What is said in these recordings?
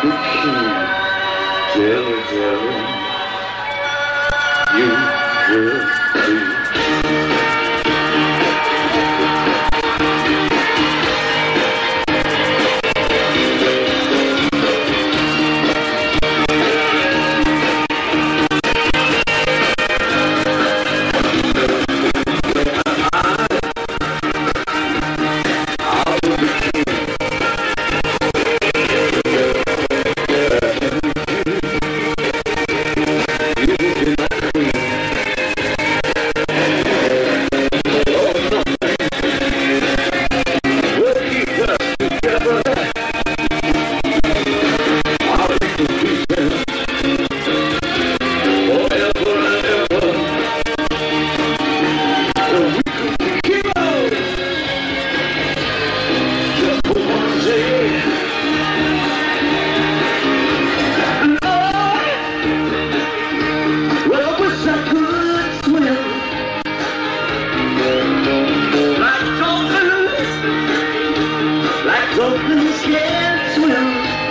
Jelly, jelly, you will see. Dolphins can't swim.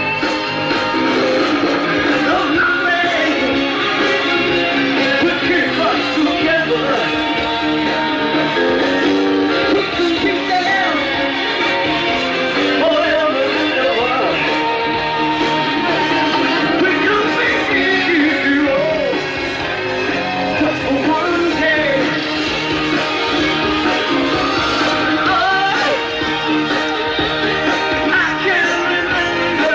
No, no way. We keep us together. We can keep them forever and ever. We can be heroes just for one day. I can't remember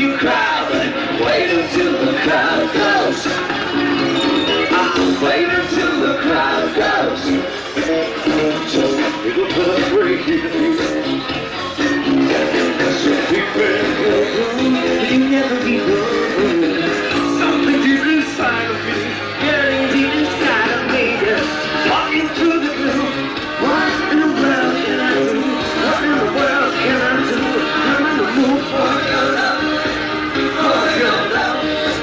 you cry, but wait until the crowd goes. Wait until the crowd goes. Just a little bit of free. Some people you never be good. Something deep inside of me, getting deep inside of me, walking through the gloom. What in the world can I do? What in the world can I do? I'm in the mood for your love, for your love.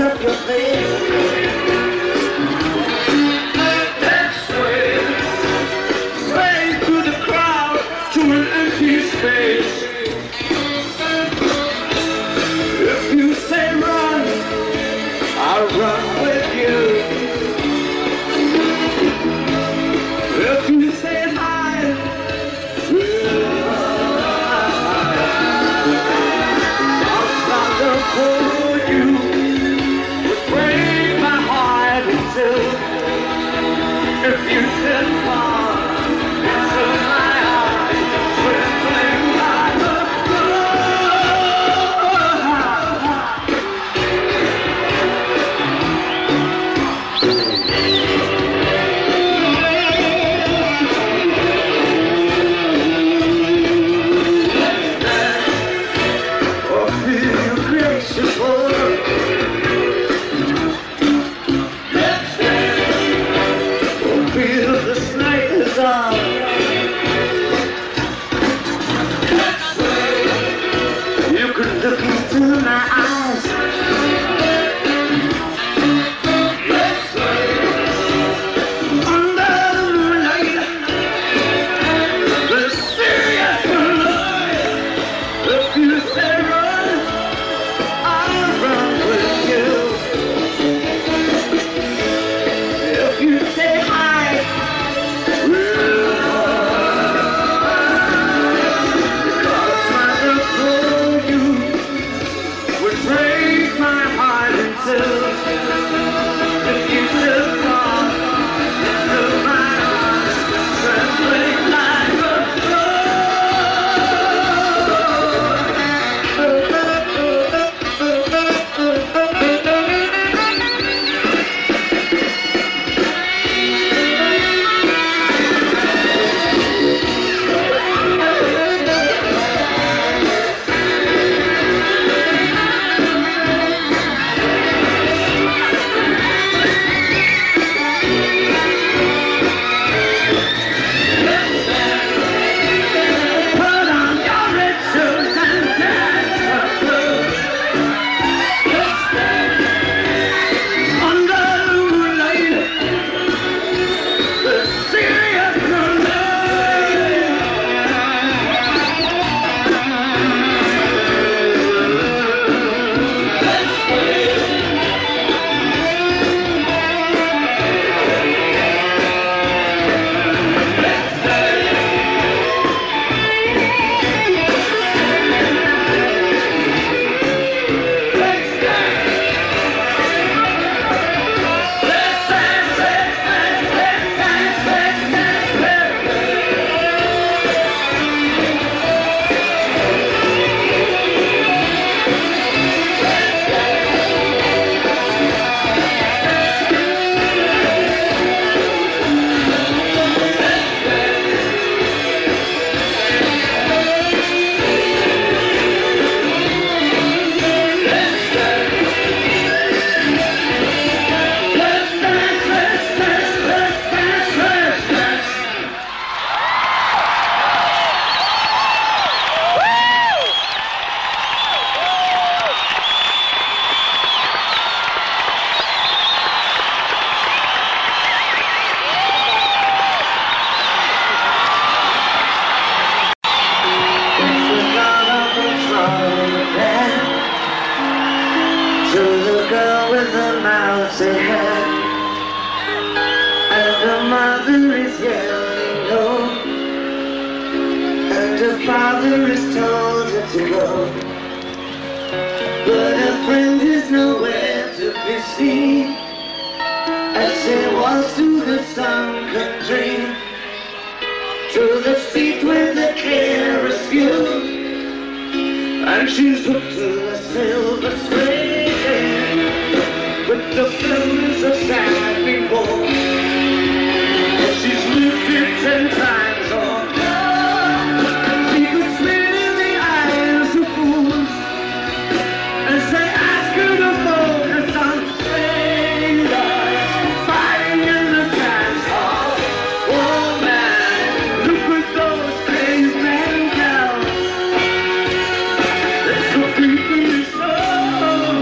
up your face. Let's sway through the crowd to an empty space. If you say run, I'll run with you. If you say hide, I'll stop for you. Would break my heart in two. If you said far, into my eyes, trembling like a you could look into my eyes. Let's under the moonlight, the serious moonlight. If you say run, I'll run with you. If you say hide, we'll break my heart in two. If you took off into my arms, trembling like a and the mother is yelling no, and the father is told her to go, but her friend is nowhere to be seen as she walks through the sunken dream, through the street where the careless view, and she's hooked to the silver screen with the films of sad before. She's lived it 10 times or more. She could spit in the eyes of fools as they ask her to focus on sailors fighting in the dance hall. Oh man, look at those cavemen go. There's no people in soul.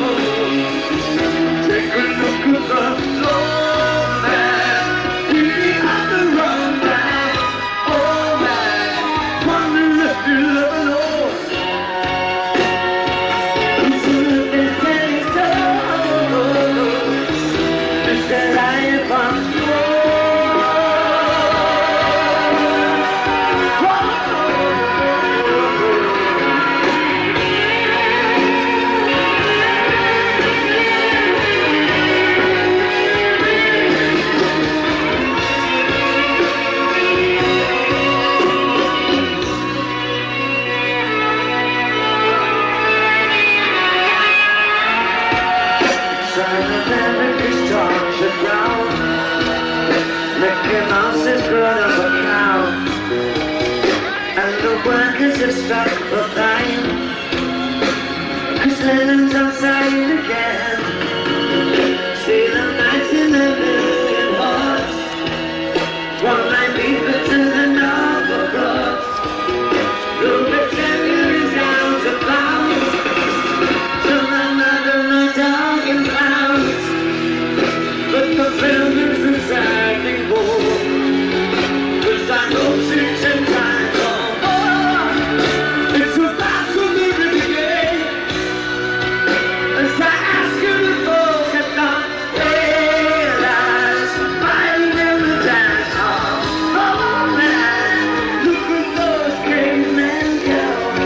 silent American storms the ground. Mickey Mouse is grown up a cow, and the workers have struck for time, 'cause Lennon's outside again. See the nights in the million hearts, one line deeper to the Nova Cross. The rectangle is out of bounds, to my mother, my dog and clowns. But the film is a dragging ball, 'cause I know she's in time for more. It's about to live it again, as I ask you to focus on realize, fighting in the dance hall. Oh man, look at those cavemen go.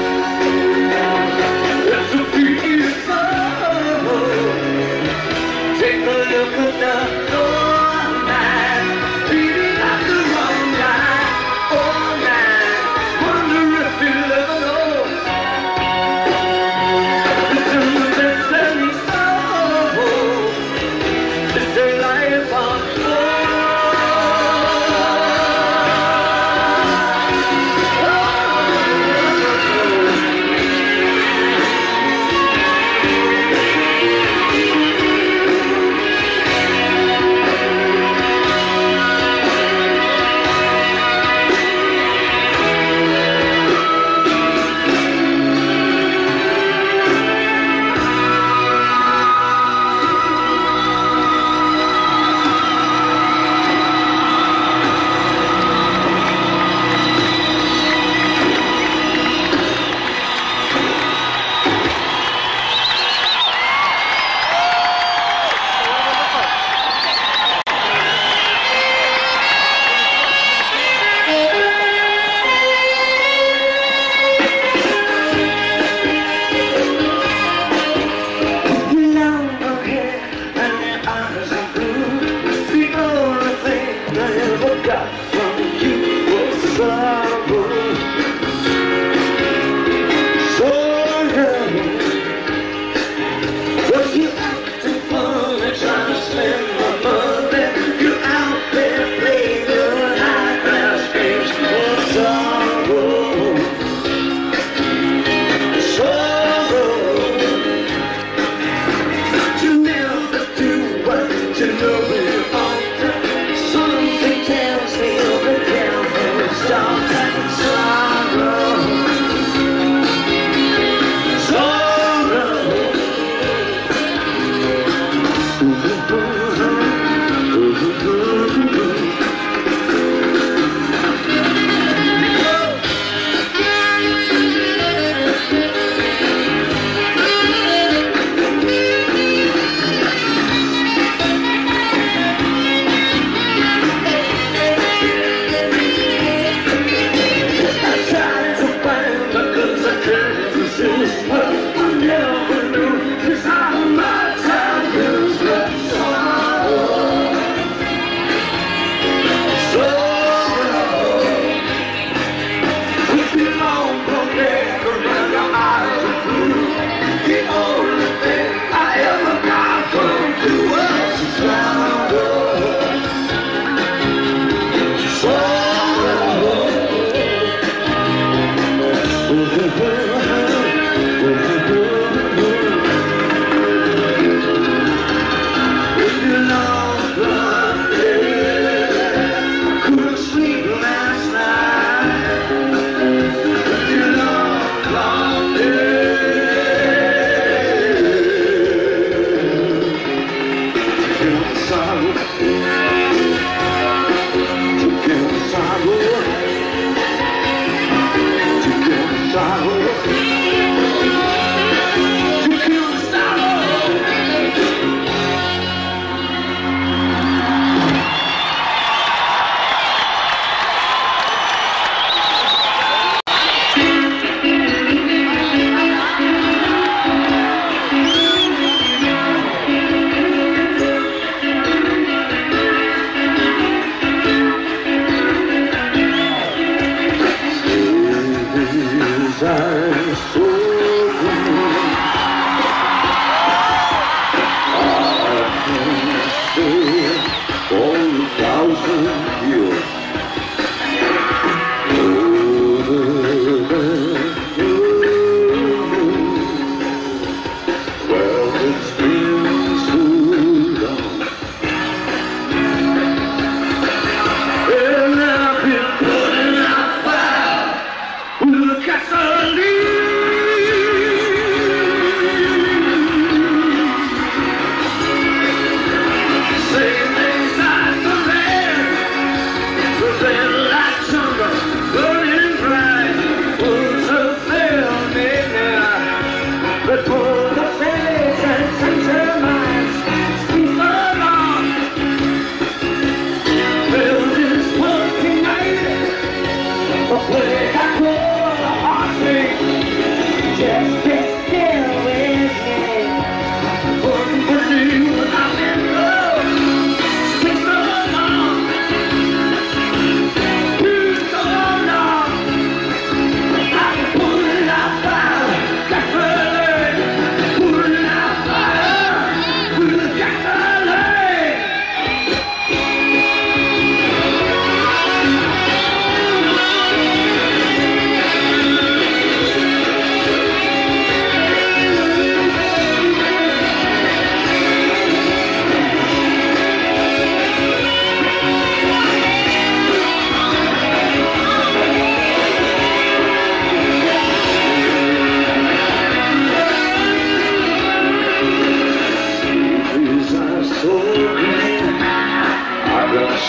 It's a beautiful. Take a look at the old man, beating up the wrong guy. Oh man, wonder if he'll ever know. It's in the destiny soul. It's a life on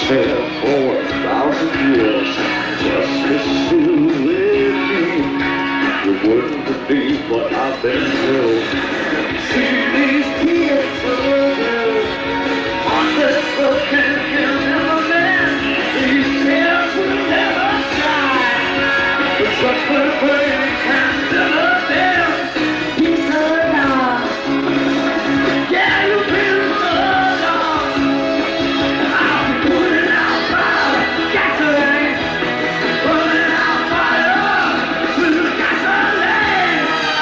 myself for 1,000 years just to see with me. You wouldn't believe what I've been through. See these tears so good. Heartless broken can never mend. These tears will never dry. The trustful flame can never dim. He's so long. Yeah, you've been so long. I'll be putting out fire, gasoline, putting out fire with gasoline.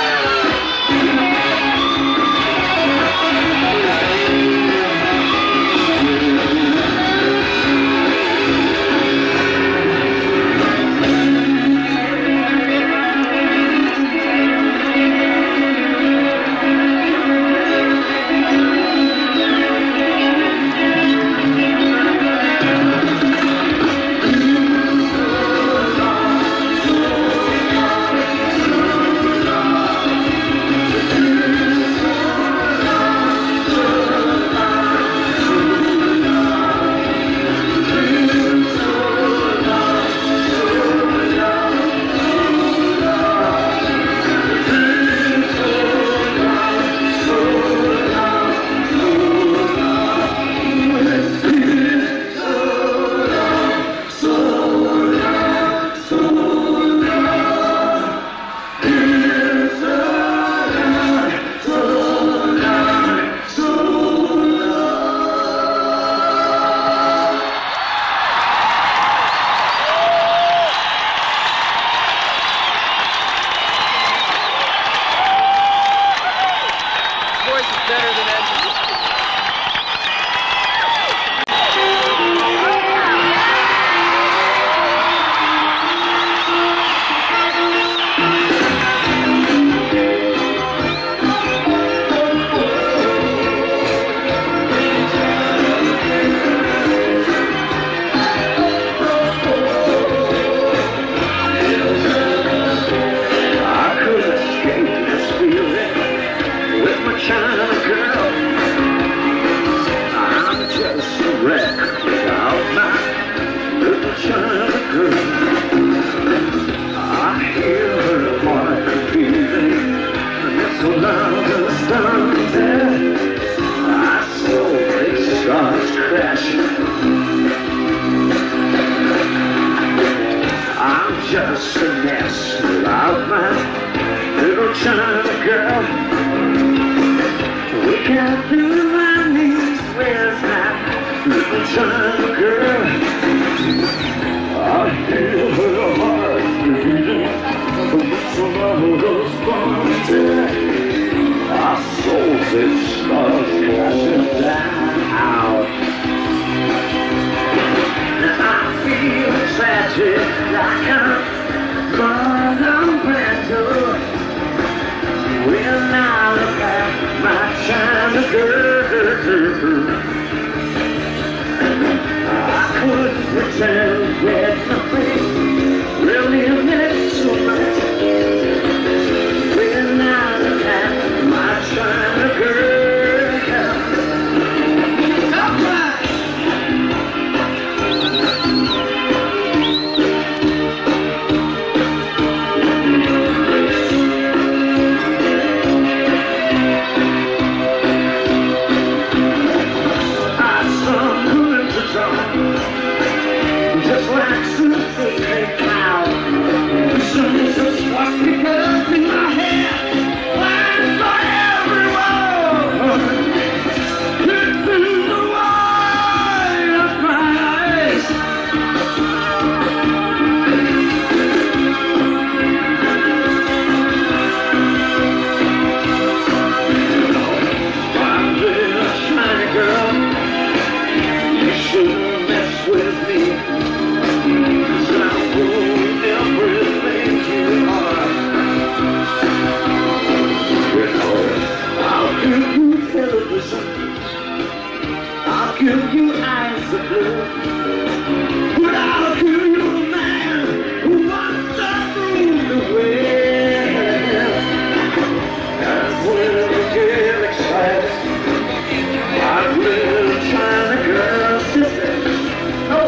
China girl, I'm just a wreck without my little China girl. I hear her heart beating, and it's so loud and stunted. My soul it starts crashing. I'm just a mess without my little China girl. We can't do my knees, where's my little China girl? I hear her heart beating, but so long goes haunted. Our souls it starts crashing down. Now I feel tragic, like I'm monumental. When I look at my China girl, I couldn't pretend that nothing really meant so much. When I look at my China girl, just like some sacred cloud. Some just watch me up in my head, flying by everywhere. It's in the wide of my eyes. My little China girl, you shouldn't mess with me. I'll give you eyes of blue, but I'll give you a man who wants to rule the world. And when we get excited, our little China girl says, oh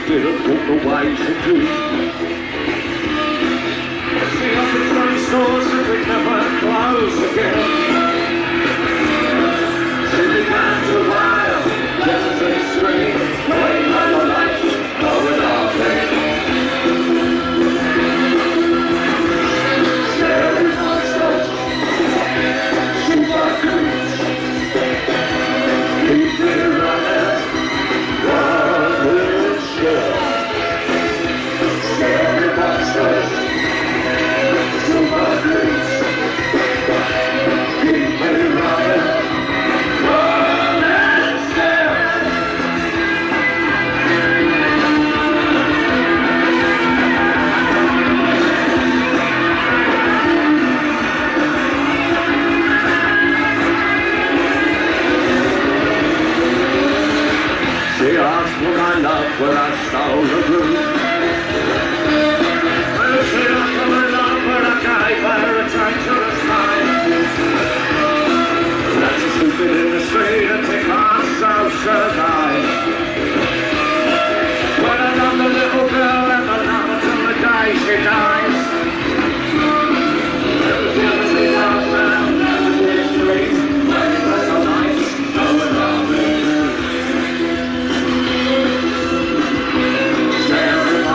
didn't walk the way to do. See up in front stores that we never close again. See the bands a while, just a street, waiting on the lights, going off there. Staring monsters, super creeps, keep me running, what will show? Scary monsters, super creeps, keep me running, what will show? She asked for my love when I stole the room. Well, she asked for my love when I gave her a treacherous sign. That's a stupid in the street and take heart so should I. When I love the little girl and I love her till the day she dies. It was the only love now, never did street, waiting for the lights, going on me. Staring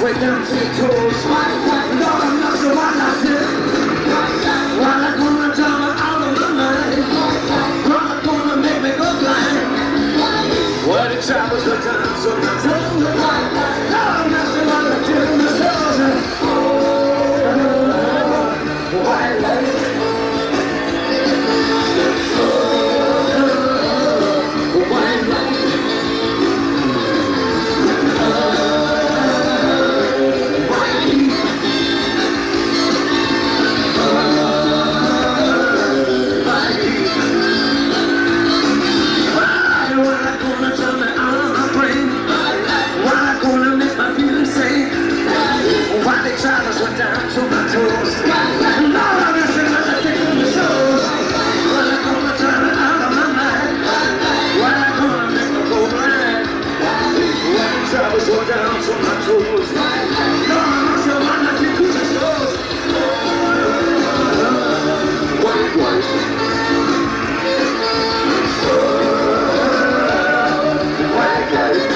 way down to your toes. Lord, I'm not so wild out here. While I'm gonna drown me out of my mind. While I'm gonna make me go blind. Well, the travels go down, so I'm telling you why. Lord, I'm not so wild out here. My soul's a white light. White light. Down to my toes. Lord, I'm missing what I think of the shows. Well, I'm gonna turn it out of my mind. Well, I'm gonna make me go blind. When the travels go down to my toes. Lord, I'm missing what I think of the shows. White, white. White, white.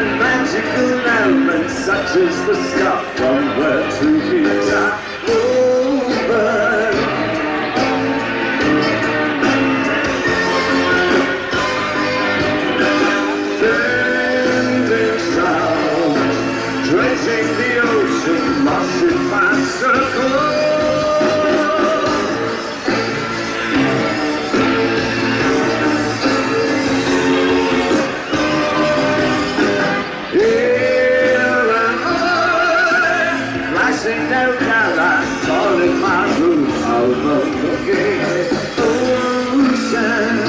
magical element such as the stuff from where two feet are moving. Bending sound, dredging the ocean, lost in my circle. No color, all in my room, overlooking the ocean.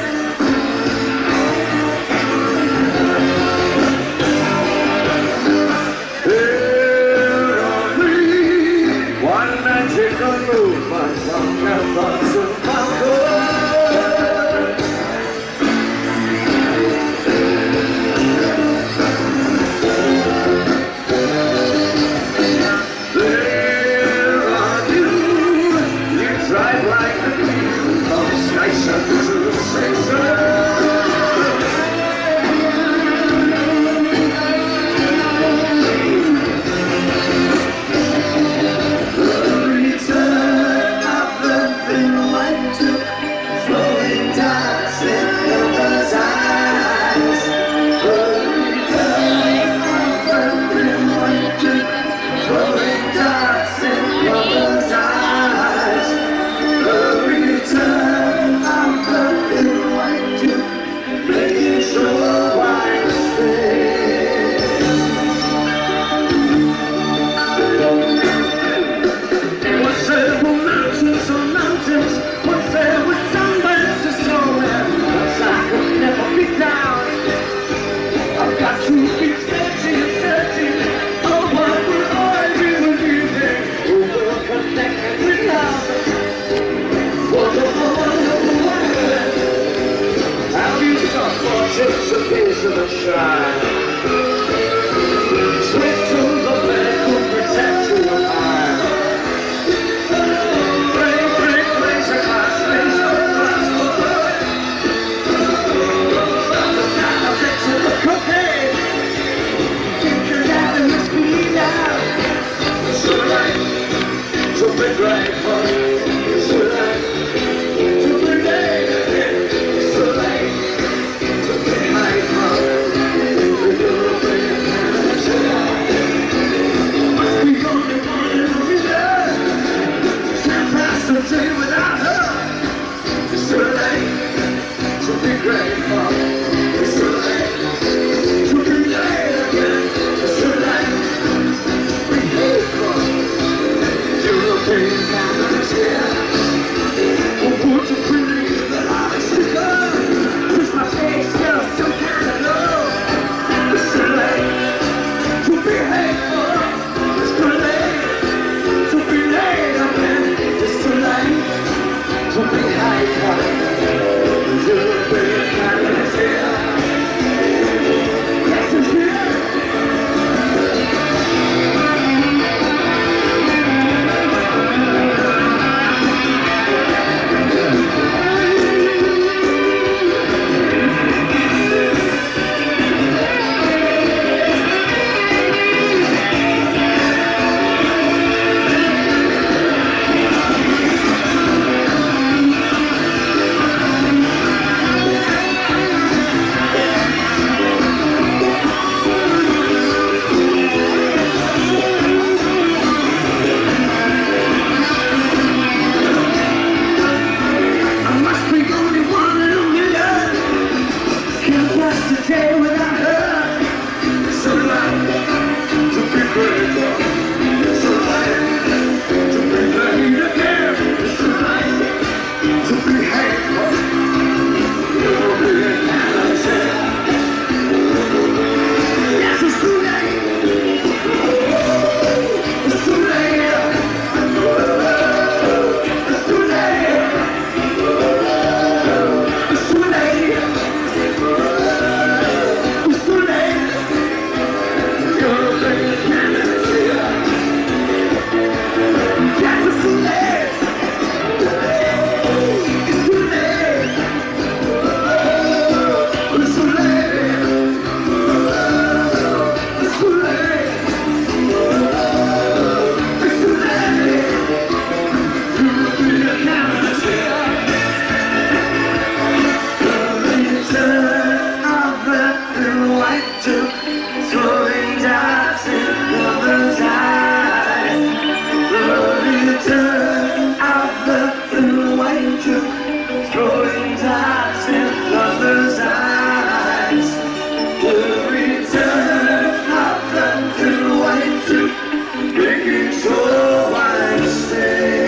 Here on me, one magical movement from the thoughts of my soul. Just a piece of the shine. Swift to the back who protect you and I. Break, laser glass, I'll get to the cocaine. Get your dad in the speed now. It's too late to be grateful. It's too late to be late. It's too late. took, throwing darts in lovers' eyes. The return of the blue and white took, throwing darts in lovers' eyes. The return of the blue and white took, making sure I stay.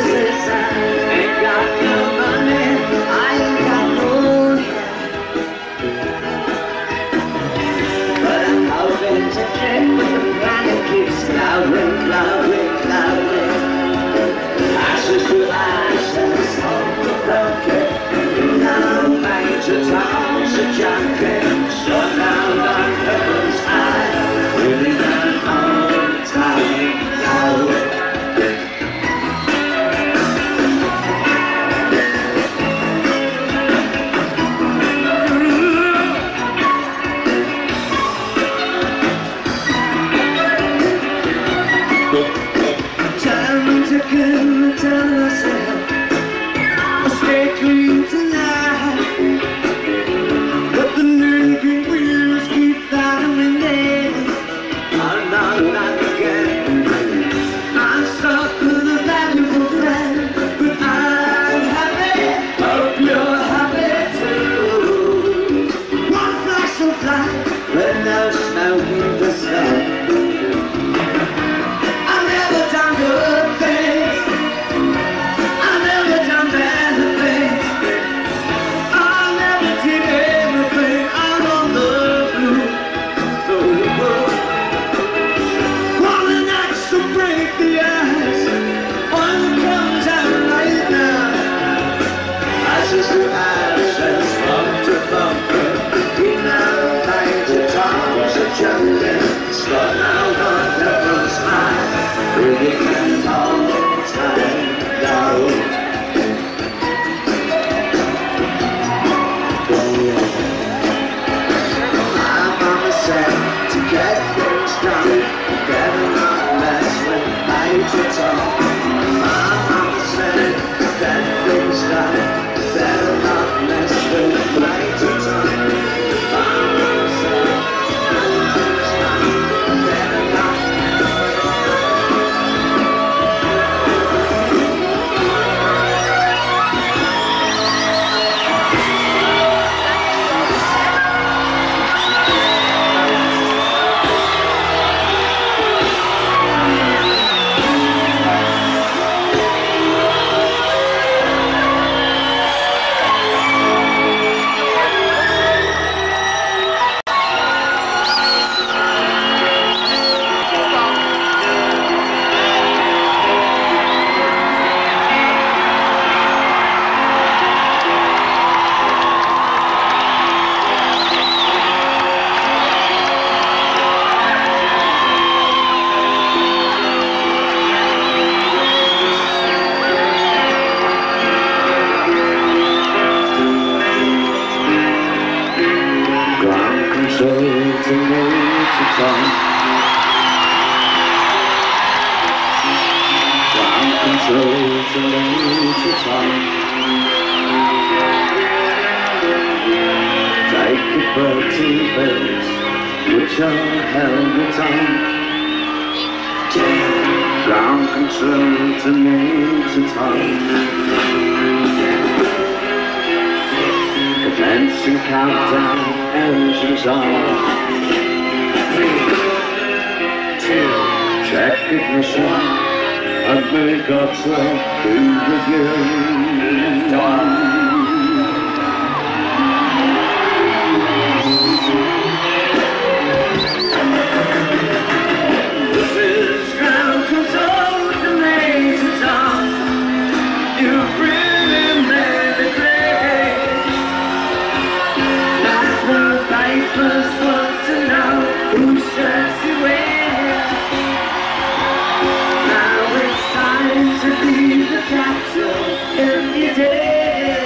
says I ain't got no money, I ain't got no hair, but I'm hoping to get with the man that keeps flowering, flowering, flowering. Ashes to ashes, hope to broken, no major times a junkie, shut down on heaven's eye, really not all the time, no. Tell myself I'll stay clean tonight, but the nicking wheels keep following me. I'm not again. I'm stuck with a valuable friend, but I'm happy. Hope you're happy too. One flash of light with no smoke in the sun. I've never done good things, which are held on ground control to major time. Commencing countdown, engines on. 3, 2, check ignition, and may God's love be with you. Now it's time to be the captain every day.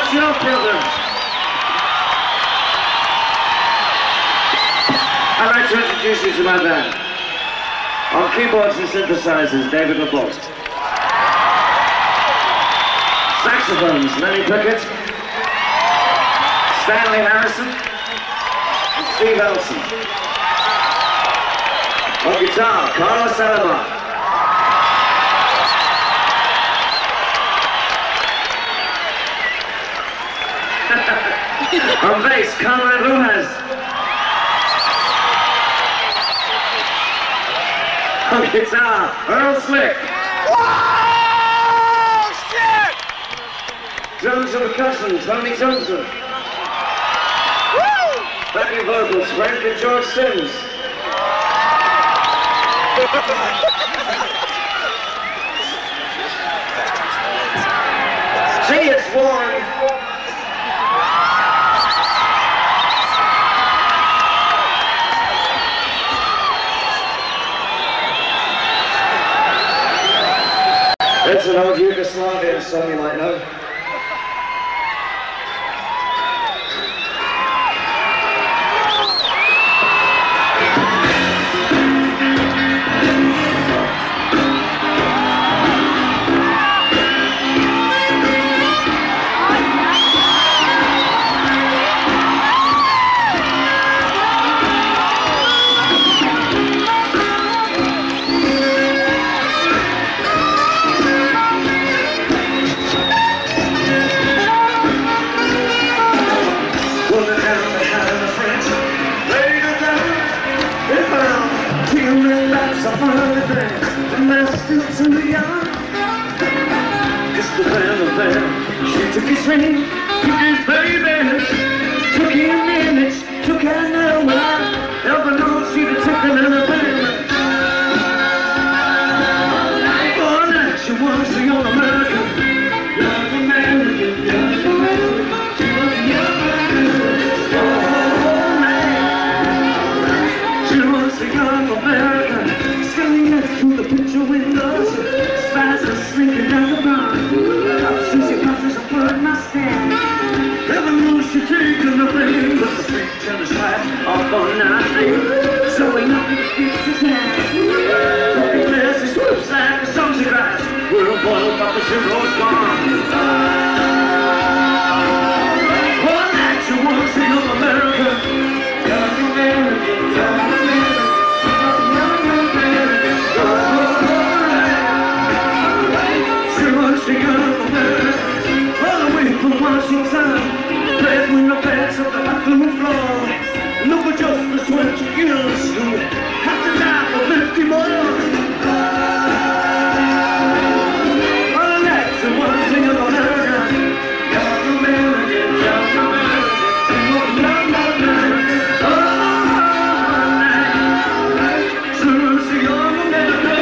your brother. I'd like to introduce you to my band. On keyboards and synthesizers, David LaBotte. Saxophones, Lenny Pickett, Stanley Harrison, and Steve Elson. On guitar, Carlos Salomon. On bass, Conrad Lujas. On guitar, Earl Slick. Whoa! Shit! Drums and percussion, Tony Johnson. Woo! Backing vocals, Frank and George Sims. See, it's Warren. It's an old Yugoslavian song you might know. Too young, just the van. She took his ring, took his baby, took his image, took her number. Never know she'd have taken another baby. All night she was the young American, young American, young American. She was the young American. All night she was the young American, standing next to the picture windows. Spies are slinking down the bar. Susie Buffers a bird Mustang. Never knew she'd taken the blame, but the freak and the stripes off on nothing. So we know he keeps his hand. Looking glass, he swoops like a songs he cries. We're a boiled up the zero's gone. One night you want to see of America. Young American, young American. All the way from Washington, played with the beds of the bathroom floor. Look at just the 20 years who have to die for 50 more. All the nights and one thing of America. Young American, young American, young American. All night, so it's the young American.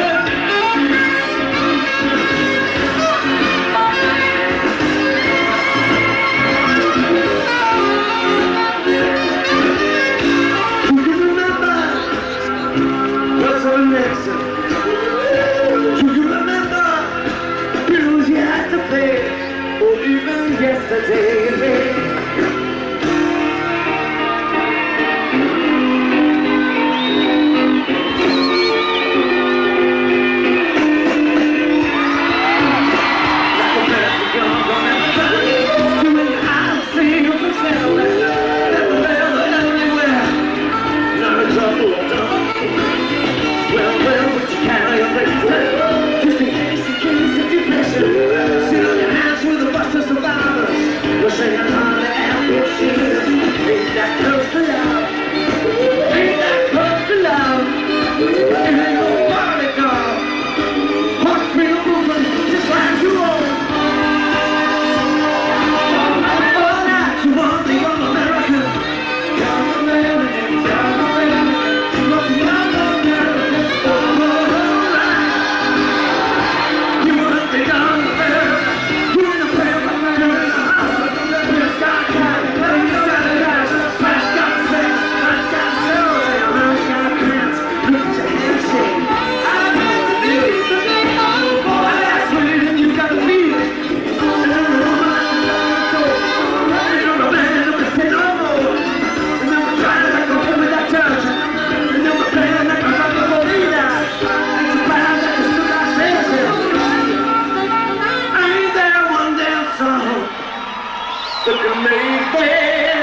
Yesterday, Sing took a Mayfair.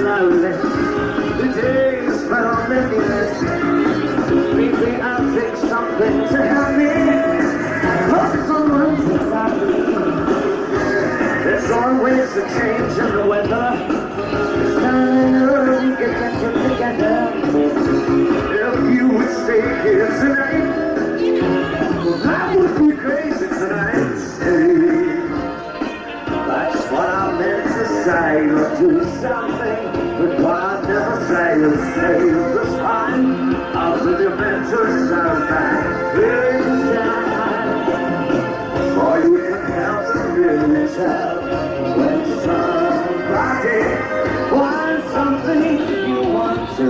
slowly. The days fell meaningless. Maybe I'll take something to help me. I hope someone takes out me. There's always a change in the weather. It's time we get better together. If you would stay here tonight, I would be crazy tonight. That's what I meant to say, or do something, but what I never say is say this time. I really meant to say that this time. For you can help to really tell when somebody wants something you want to.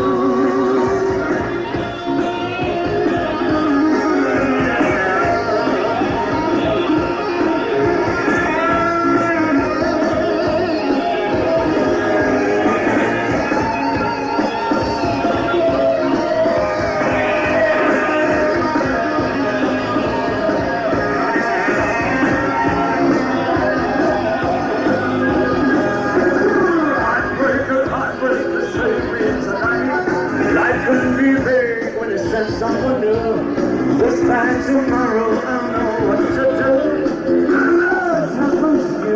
Someone new. This time tomorrow I'll know what to do. Love happens to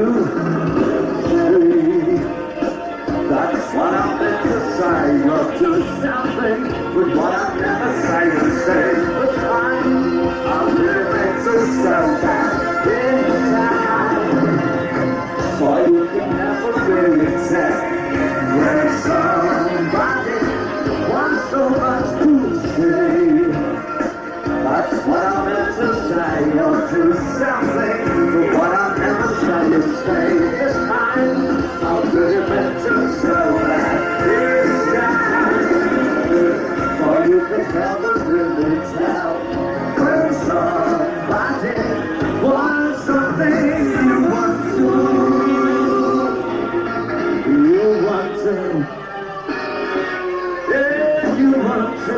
you. That's what I meant to say. Love do something with what I never say and say. The time I really meant to say that this time. For you can never really tell when somebody wants so much to say. That's what I meant to say, or do something, but what I never say is stay. This time, I'll really meant to say that this time, for you can never really tell when somebody wants something you want to. You want to. Yeah, you want to.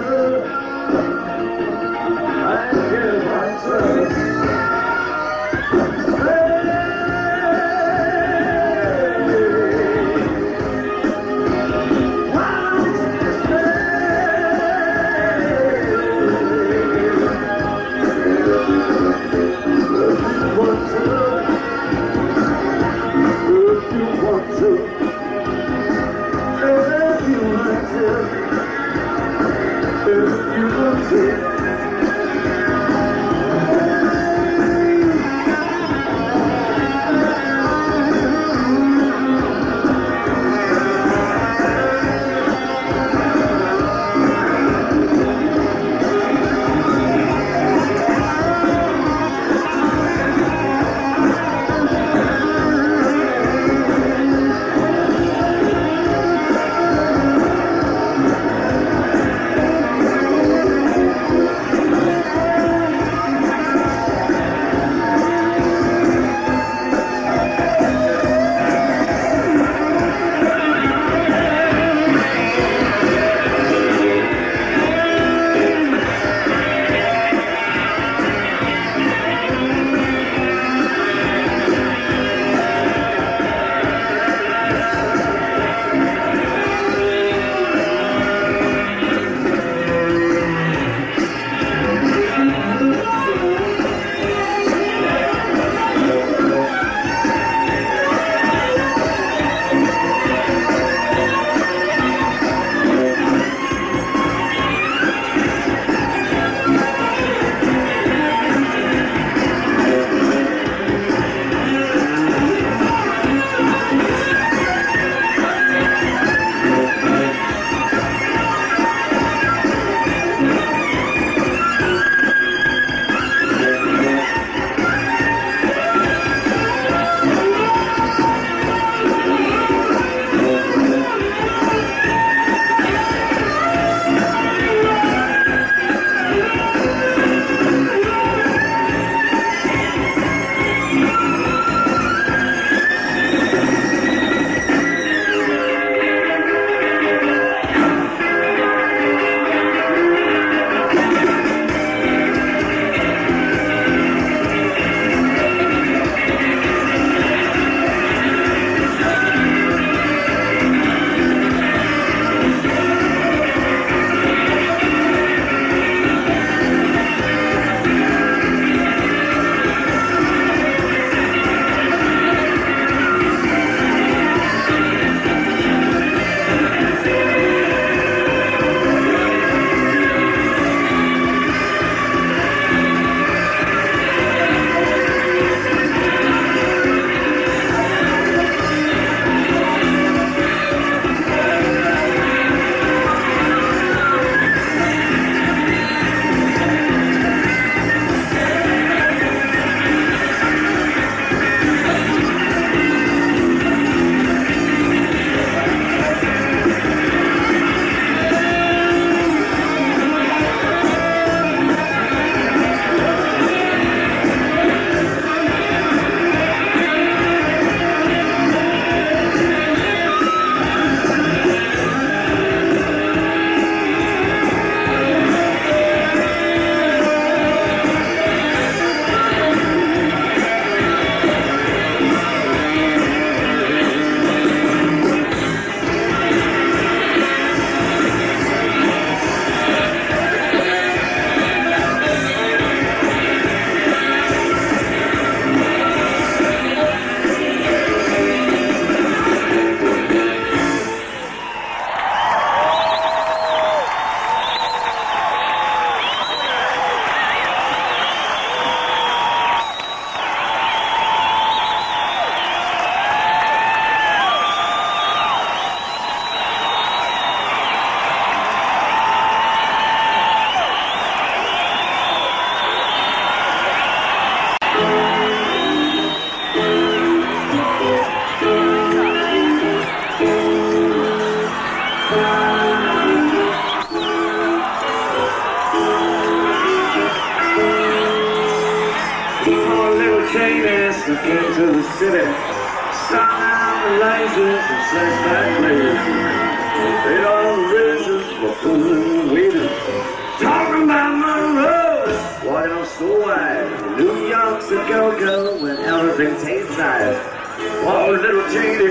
Poor little Janie snuck into the city, stung out the lasers and slashed back crazy. Paid all the races for fooling waiters. Talking about Monroe, walking on Snow White. New York's a go-go when everything tastes nice. Poor little Janie.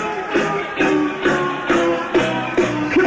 Come on.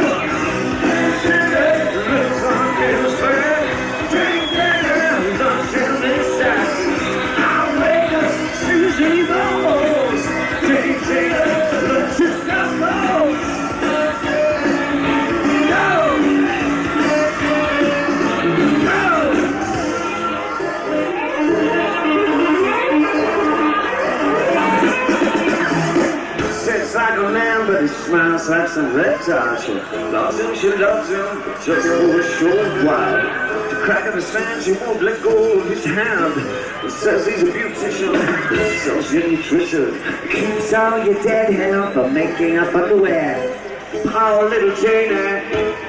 Like a man, but he smiles like some reptile. She loves him, but just for a short while. The crack of the sand, she won't let go of his hand. He says he's a beautician, sells you nutrition, keeps all your dead hair from making up underwear. Poor little Janie.